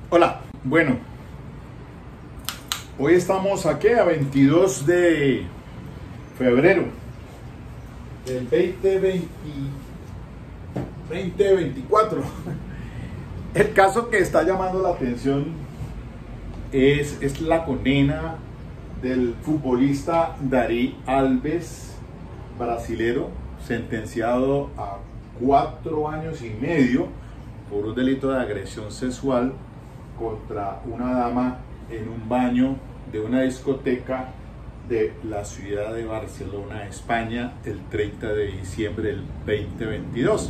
Hola, bueno, hoy estamos aquí a 22 de febrero del 2024. El caso que está llamando la atención es la condena del futbolista Dani Alves, brasilero, sentenciado a 4 años y medio por un delito de agresión sexual contra una dama en un baño de una discoteca de la ciudad de Barcelona, España, el 30 de diciembre del 2022.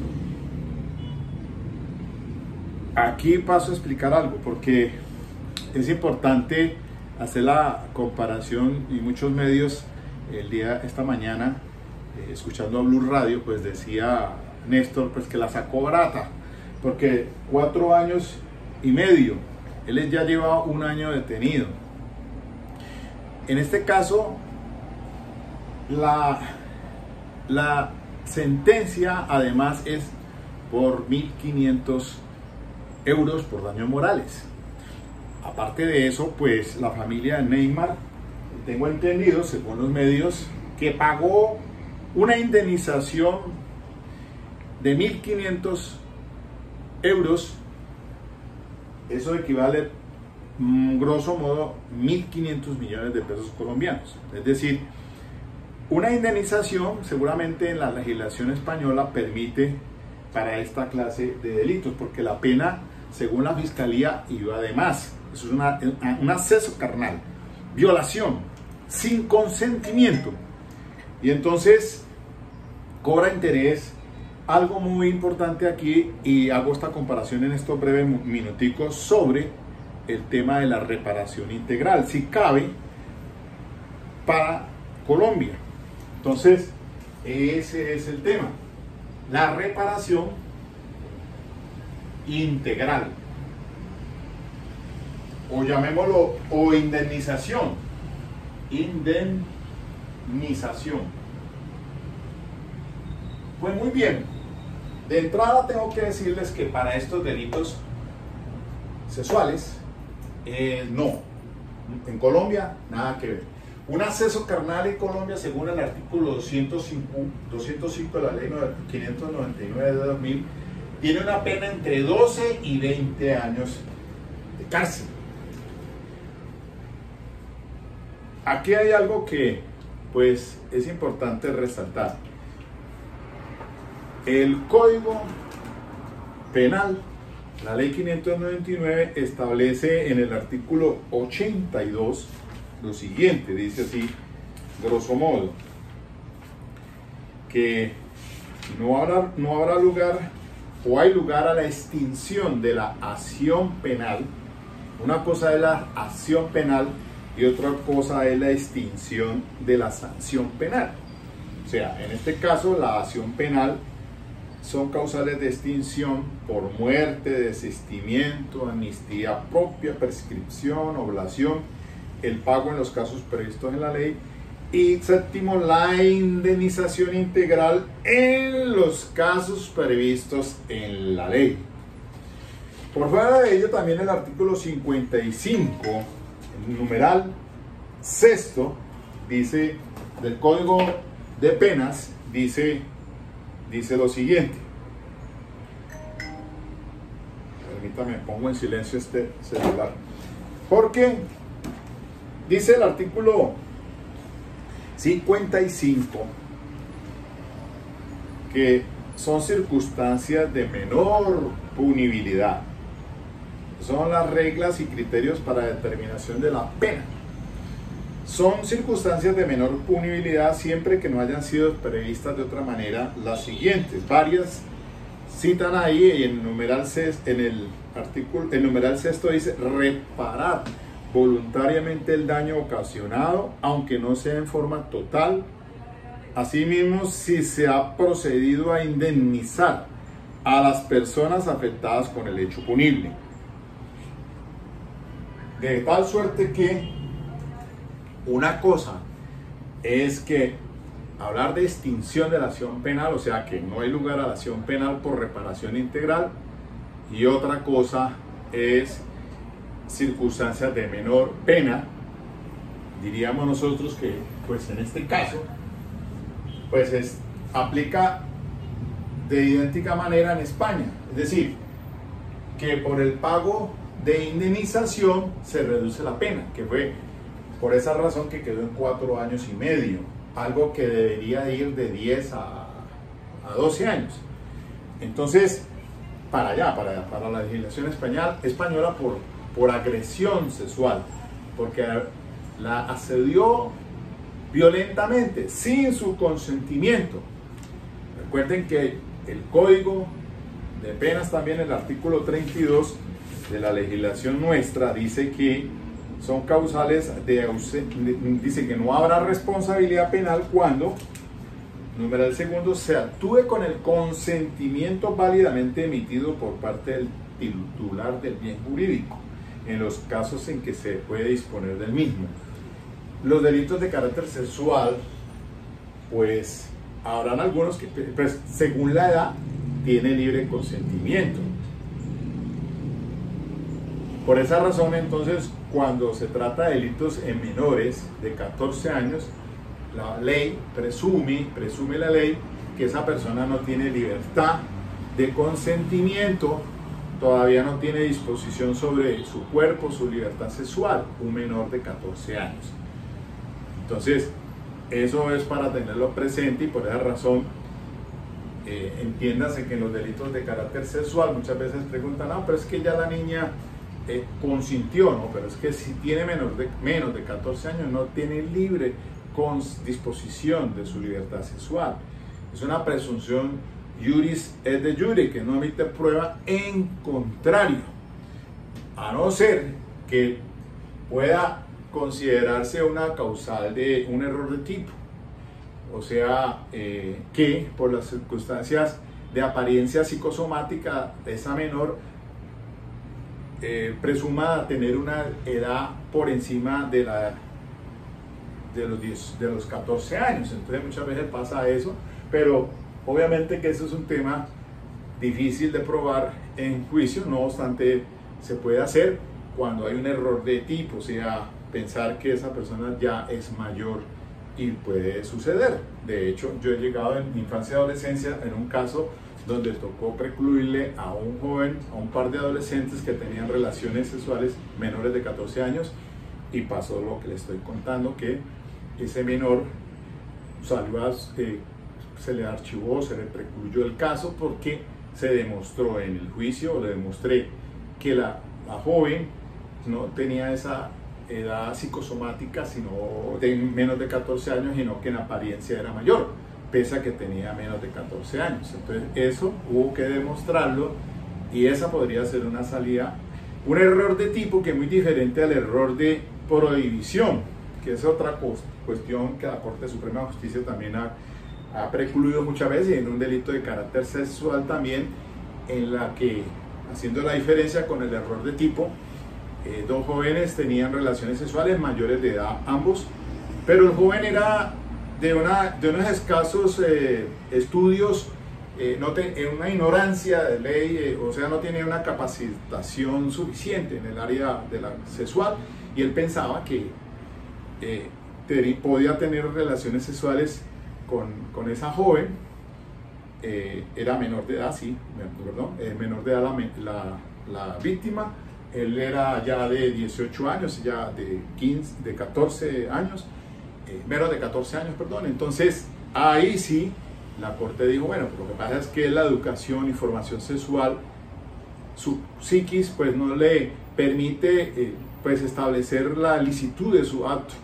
Aquí paso a explicar algo porque es importante hacer la comparación, y muchos medios esta mañana, escuchando a Blue Radio, pues decía Néstor pues que la sacó barata, porque 4 años y medio, él ya lleva 1 año detenido. En este caso, la sentencia además es por 1.500 euros por daños morales. Aparte de eso, pues la familia de Neymar, tengo entendido, según los medios, que pagó una indemnización de 1.500 euros. Eso equivale, grosso modo, 1.500 millones de pesos colombianos. Es decir, una indemnización seguramente en la legislación española permite para esta clase de delitos, porque la pena, según la fiscalía, iba de más. Eso es un acceso carnal, violación sin consentimiento. Y entonces cobra interés algo muy importante aquí, y hago esta comparación en estos breves minuticos sobre el tema de la reparación integral, si cabe para Colombia. Entonces, ese es el tema, la reparación integral, o llamémoslo, o indemnización. Pues muy bien, de entrada tengo que decirles que para estos delitos sexuales, no, en Colombia nada que ver. Un acceso carnal en Colombia, según el artículo 205 de la ley 599 de 2000, tiene una pena entre 12 y 20 años de cárcel. Aquí hay algo que pues es importante resaltar. El Código Penal, la ley 599, establece en el artículo 82 lo siguiente, dice así, grosso modo, que no habrá lugar, o hay lugar, a la extinción de la acción penal. Una cosa es la acción penal y otra cosa es la extinción de la sanción penal. O sea, en este caso, la acción penal son causales de extinción por muerte, desistimiento, amnistía propia, prescripción, oblación, el pago en los casos previstos en la ley, y séptimo, la indemnización integral en los casos previstos en la ley. Por fuera de ello, también el artículo 55, numeral sexto, dice, del Código de Penas, dice lo siguiente. Permítame, pongo en silencio este celular, porque dice el artículo 55 que son circunstancias de menor punibilidad. Son las reglas y criterios para determinación de la pena. Son circunstancias de menor punibilidad siempre que no hayan sido previstas de otra manera las siguientes. Varias citan ahí, y en el numeral sexto dice reparar voluntariamente el daño ocasionado, aunque no sea en forma total. Asimismo, si se ha procedido a indemnizar a las personas afectadas con el hecho punible. De tal suerte que una cosa es que hablar de extinción de la acción penal, o sea que no hay lugar a la acción penal por reparación integral, y otra cosa es circunstancias de menor pena. Diríamos nosotros que, pues en este caso, pues aplica de idéntica manera en España. Es decir, que por el pago de indemnización se reduce la pena, que fue por esa razón que quedó en 4 años y medio, algo que debería ir de 10 a 12 años. Entonces, para allá, para la legislación española por agresión sexual, porque la accedió violentamente, sin su consentimiento. Recuerden que el Código de Penas, también el artículo 32 de la legislación nuestra, dice que son causales dice que no habrá responsabilidad penal cuando, numeral segundo, se actúe con el consentimiento válidamente emitido por parte del titular del bien jurídico, en los casos en que se puede disponer del mismo. Los delitos de carácter sexual, pues habrán algunos que, pues, según la edad, tiene libre consentimiento. Por esa razón, entonces, cuando se trata de delitos en menores de 14 años, la ley presume la ley que esa persona no tiene libertad de consentimiento, todavía no tiene disposición sobre su cuerpo, su libertad sexual, un menor de 14 años. Entonces, eso es para tenerlo presente, y por esa razón, entiéndase que en los delitos de carácter sexual muchas veces preguntan, no, pero es que ya la niña consintió, no, pero es que si tiene menos de 14 años no tiene libre con disposición de su libertad sexual. Es una presunción juris et de jure, que no emite prueba en contrario, a no ser que pueda considerarse una causal de un error de tipo, o sea, que por las circunstancias de apariencia psicosomática de esa menor presuma tener una edad por encima de los 14 años. Entonces muchas veces pasa eso, pero obviamente que eso es un tema difícil de probar en juicio. No obstante, se puede hacer cuando hay un error de tipo, o sea, pensar que esa persona ya es mayor, y puede suceder. De hecho, yo he llegado en mi infancia y adolescencia en un caso donde tocó precluirle a un joven, a un par de adolescentes que tenían relaciones sexuales menores de 14 años, y pasó lo que le estoy contando, que ese menor salió se le archivó, se le precluyó el caso, porque se demostró en el juicio, o le demostré que la joven no tenía esa edad psicosomática, sino de menos de 14 años, sino que en apariencia era mayor, pese a que tenía menos de 14 años. Entonces eso hubo que demostrarlo, y esa podría ser una salida, un error de tipo que es muy diferente al error de prohibición, que es otra cuestión que la Corte Suprema de Justicia también ha precluido muchas veces, en un delito de carácter sexual también, en la que, haciendo la diferencia con el error de tipo, dos jóvenes tenían relaciones sexuales, mayores de edad ambos, pero el joven era de unos escasos estudios, en una ignorancia de ley, o sea, no tenía una capacitación suficiente en el área de la sexual, y él pensaba que podía tener relaciones sexuales con esa joven. Era menor de edad, sí, perdón, menor de edad la víctima. Él era ya de 18 años, ya de 14 años, menos de 14 años, perdón. Entonces, ahí sí, la Corte dijo, bueno, lo que pasa es que la educación y formación sexual, su psiquis, pues no le permite pues establecer la licitud de su acto,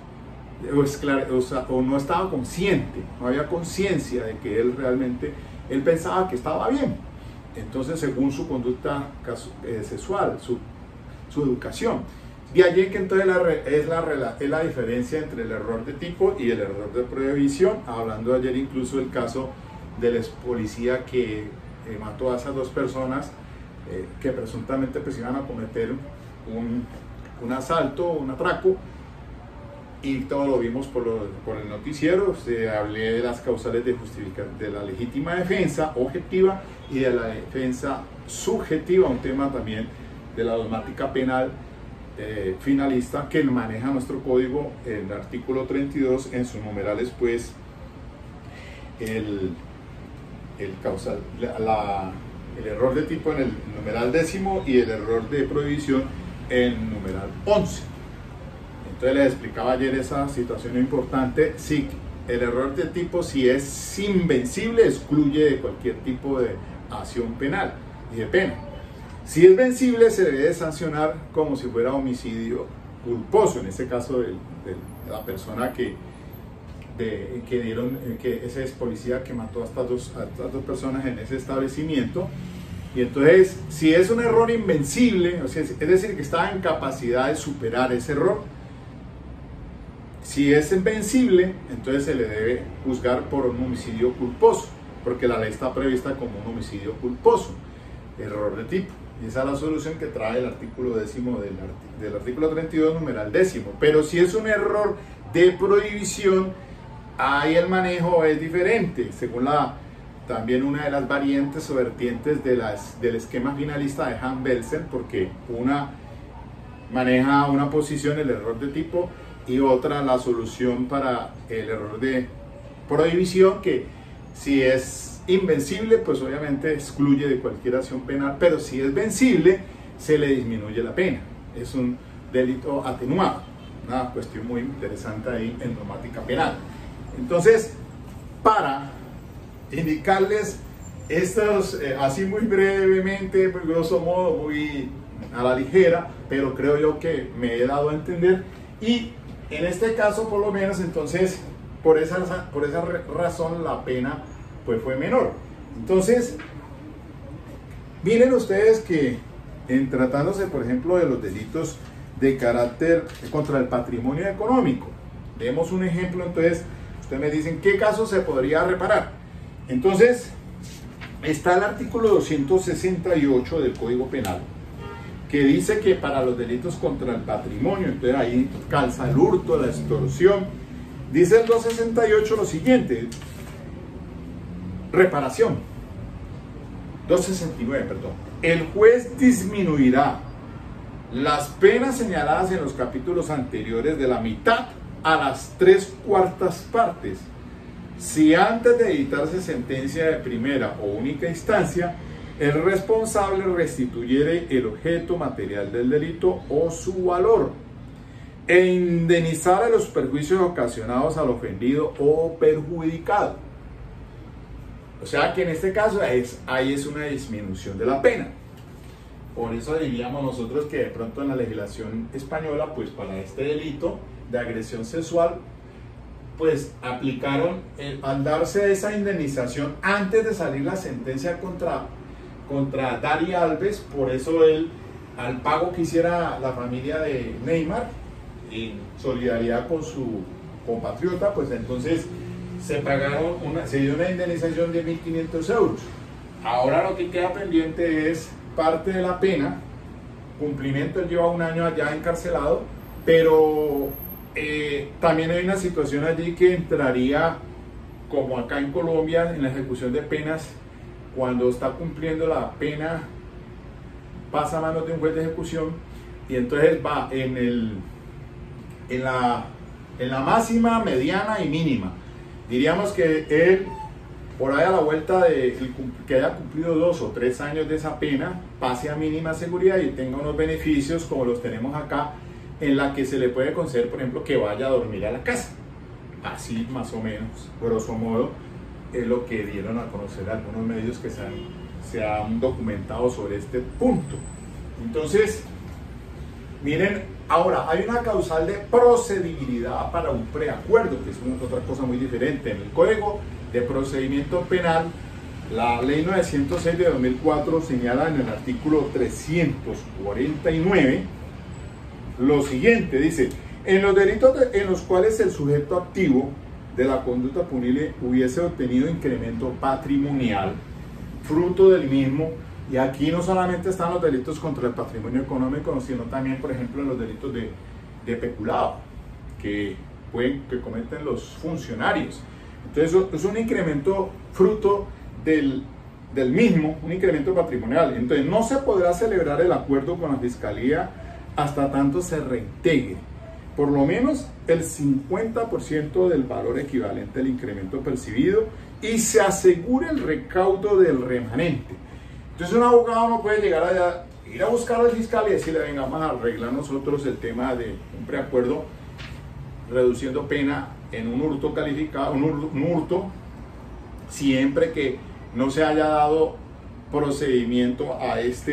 o no estaba consciente, no había conciencia de que él realmente, él pensaba que estaba bien. Entonces, según su conducta sexual, su educación. De allí que entonces es la diferencia entre el error de tipo y el error de prohibición. Hablando ayer incluso del caso del ex policía que mató a esas dos personas que presuntamente pues iban a cometer un asalto, un atraco, y todo lo vimos por el noticiero. Hablé de las causales de la legítima defensa objetiva y de la defensa subjetiva, un tema también de la dogmática penal finalista que maneja nuestro código, el artículo 32, en sus numerales, pues el error de tipo en el numeral 10º y el error de prohibición en el numeral 11. Entonces les explicaba ayer esa situación importante. Sí, el error de tipo, si es invencible, excluye de cualquier tipo de acción penal y de pena. Si es vencible, se debe sancionar como si fuera homicidio culposo, en este caso de la persona que ese es policía que mató a estas dos personas en ese establecimiento. Y entonces, si es un error invencible, o sea, es decir, que está en capacidad de superar ese error, si es invencible, entonces se le debe juzgar por un homicidio culposo, porque la ley está prevista como un homicidio culposo, error de tipo. Y esa es la solución que trae el artículo 10º del artículo 32, numeral 10º. Pero si es un error de prohibición, ahí el manejo es diferente, según también una de las variantes o vertientes del esquema finalista de Han-Belsen, porque una maneja una posición, el error de tipo, y otra la solución para el error de prohibición, que si es invencible, pues obviamente excluye de cualquier acción penal, pero si es vencible, se le disminuye la pena. Es un delito atenuado, una cuestión muy interesante ahí en normática penal. Entonces, para indicarles estos, así muy brevemente, por grosso modo, muy a la ligera, pero creo yo que me he dado a entender, y en este caso por lo menos, entonces, por esa razón la pena pues fue menor. Entonces, miren ustedes que en tratándose, por ejemplo, de los delitos de carácter contra el patrimonio económico, demos un ejemplo. Entonces, ustedes me dicen qué caso se podría reparar. Entonces, está el artículo 268 del Código Penal, que dice que para los delitos contra el patrimonio, entonces ahí calza el hurto, la extorsión, dice el 268 lo siguiente: reparación. 269, perdón. El juez disminuirá las penas señaladas en los capítulos anteriores de la mitad a las 3/4 partes, si antes de dictarse sentencia de primera o única instancia, el responsable restituyere el objeto material del delito o su valor, e indemnizara los perjuicios ocasionados al ofendido o perjudicado. O sea que en este caso ahí es una disminución de la pena. Por eso diríamos nosotros que de pronto en la legislación española, pues para este delito de agresión sexual, pues aplicaron, al darse esa indemnización antes de salir la sentencia contra Dani Alves, por eso al pago que hiciera la familia de Neymar, en solidaridad con su compatriota, pues entonces se dio una indemnización de 1.500 euros. Ahora lo que queda pendiente es parte de la pena, cumplimiento. Él lleva 1 año allá encarcelado, pero también hay una situación allí que entraría, como acá en Colombia, en la ejecución de penas. Cuando está cumpliendo la pena, pasa a manos de un juez de ejecución, y entonces va en la máxima, mediana y mínima. Diríamos que él, por ahí a la vuelta de que haya cumplido 2 o 3 años de esa pena, pase a mínima seguridad y tenga unos beneficios como los tenemos acá, en la que se le puede conceder, por ejemplo, que vaya a dormir a la casa. Así más o menos, grosso modo, es lo que dieron a conocer algunos medios que se han documentado sobre este punto. Entonces, miren, ahora hay una causal de procedibilidad para un preacuerdo, que es otra cosa muy diferente. En el Código de Procedimiento Penal, la Ley 906 de 2004 señala en el artículo 349 lo siguiente: dice, en los delitos en los cuales el sujeto activo de la conducta punible hubiese obtenido incremento patrimonial fruto del mismo. Y aquí no solamente están los delitos contra el patrimonio económico, sino también, por ejemplo, los delitos de peculado que cometen los funcionarios. Entonces, es un incremento fruto del del mismo, un incremento patrimonial. Entonces no se podrá celebrar el acuerdo con la Fiscalía hasta tanto se reintegre por lo menos el 50% del valor equivalente al incremento percibido y se asegure el recaudo del remanente. Entonces un abogado no puede llegar allá, ir a buscar al fiscal y decirle, venga, vamos a arreglar nosotros el tema de un preacuerdo reduciendo pena en un hurto calificado, un hurto, siempre que no se haya dado procedimiento a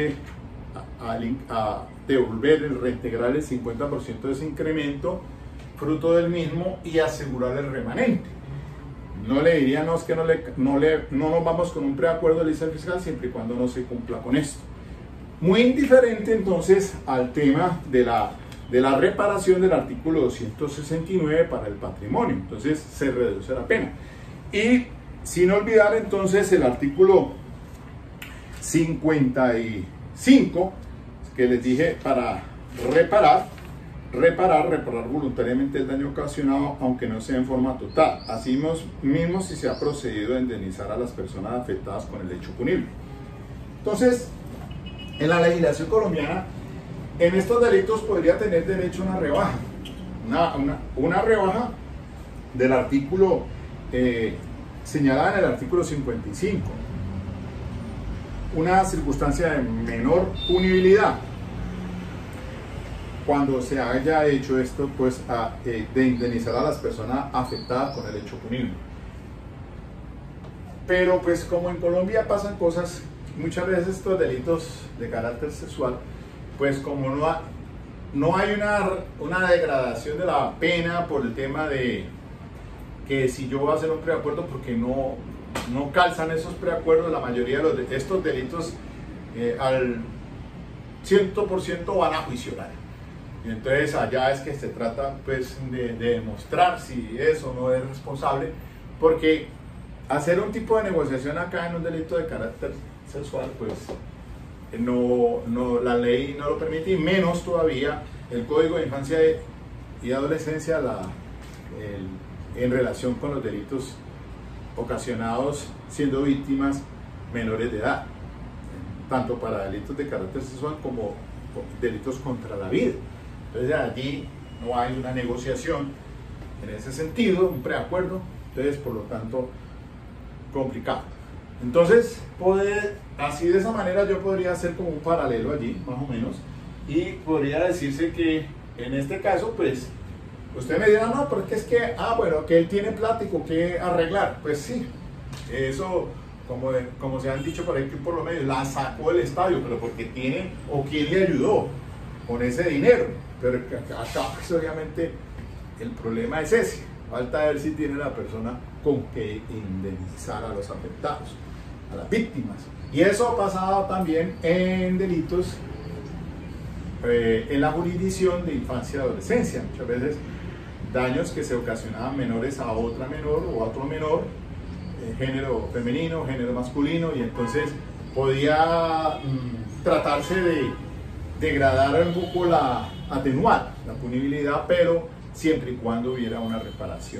devolver, el reintegrar el 50% de ese incremento, fruto del mismo, y asegurar el remanente. No le diría, no, es que no nos vamos con un preacuerdo, le dice el fiscal, siempre y cuando no se cumpla con esto. Muy indiferente entonces al tema de la reparación del artículo 269 para el patrimonio, entonces se reduce la pena. Y sin olvidar entonces el artículo 55, que les dije, para reparar voluntariamente el daño ocasionado, aunque no sea en forma total. Así mismo si se ha procedido a indemnizar a las personas afectadas con el hecho punible. Entonces, en la legislación colombiana, en estos delitos podría tener derecho a una rebaja. Una rebaja del artículo señalada en el artículo 55. Una circunstancia de menor punibilidad. Cuando se haya hecho esto, pues de indemnizar a las personas afectadas con el hecho punible. Pero pues como en Colombia pasan cosas, muchas veces estos delitos de carácter sexual, pues como no hay una degradación de la pena por el tema de que si yo voy a hacer un preacuerdo, porque no calzan esos preacuerdos, la mayoría de estos delitos al 100% van a juicio oral. Y entonces allá es que se trata pues de demostrar si es o no es responsable, porque hacer un tipo de negociación acá en un delito de carácter sexual, pues la ley no lo permite, y menos todavía el Código de Infancia y Adolescencia en relación con los delitos ocasionados siendo víctimas menores de edad, tanto para delitos de carácter sexual como delitos contra la vida. Entonces allí no hay una negociación en ese sentido, un preacuerdo, entonces por lo tanto complicado. Entonces así de esa manera yo podría hacer como un paralelo allí, más o menos, y podría decirse que en este caso pues usted me dirá, no, porque es que, bueno, que él tiene plático que arreglar. Pues sí, eso, como se han dicho por ahí, que por lo menos la sacó del estadio, pero porque tiene, o quién le ayudó con ese dinero. Pero acá, pues, obviamente, el problema es ese. Falta ver si tiene la persona con que indemnizar a los afectados, a las víctimas. Y eso ha pasado también en delitos en la jurisdicción de infancia y adolescencia. Muchas veces daños que se ocasionaban menores a otra menor o a otro menor, género femenino, género masculino, y entonces podía tratarse de degradar un poco atenuar la punibilidad, pero siempre y cuando hubiera una reparación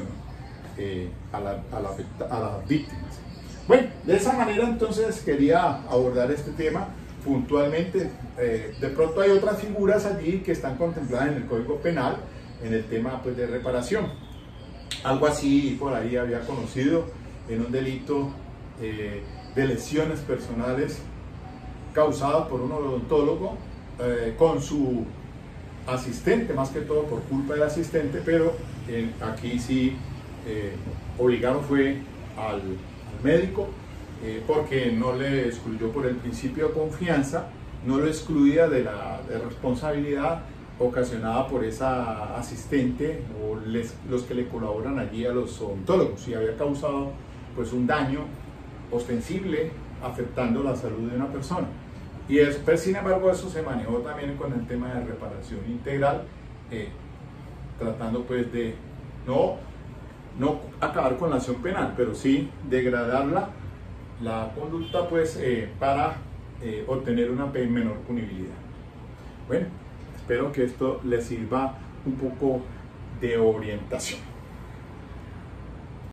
a las víctimas. Bueno, de esa manera entonces quería abordar este tema puntualmente. De pronto hay otras figuras allí que están contempladas en el Código Penal, en el tema pues, de reparación. Algo así por ahí había conocido en un delito de lesiones personales causadas por un odontólogo con su asistente, más que todo por culpa del asistente, pero aquí sí obligaron fue al médico porque no le excluyó por el principio de confianza, no lo excluía de responsabilidad ocasionada por esa asistente o los que le colaboran allí a los odontólogos, y había causado pues un daño ostensible afectando la salud de una persona. Y después, sin embargo, eso se manejó también con el tema de reparación integral, tratando pues de no acabar con la acción penal, pero sí degradarla, la conducta pues para obtener una menor punibilidad. Bueno, espero que esto les sirva un poco de orientación.